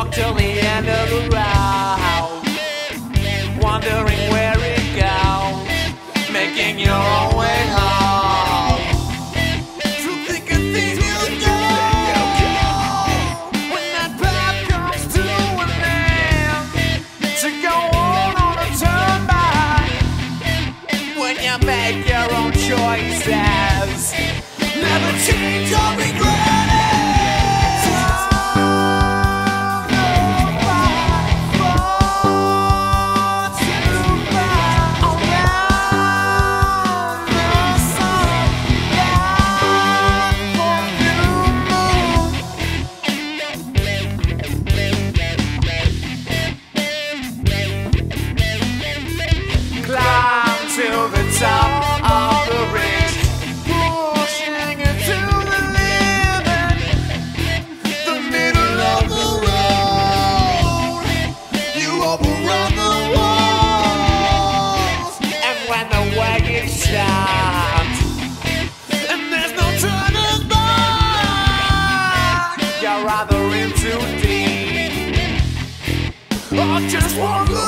walk till the end of the road, wondering where it goes, making your own way home. Through thick and thin you go, when that path comes to an end, to go on a turn back, when you make your own choices, never change or regret it. To the top of the ridge, pushing it to the limit, the middle of the road. You overrun the walls, and when the wagon stops, and there's no turning back, you're either in too deep or just one look.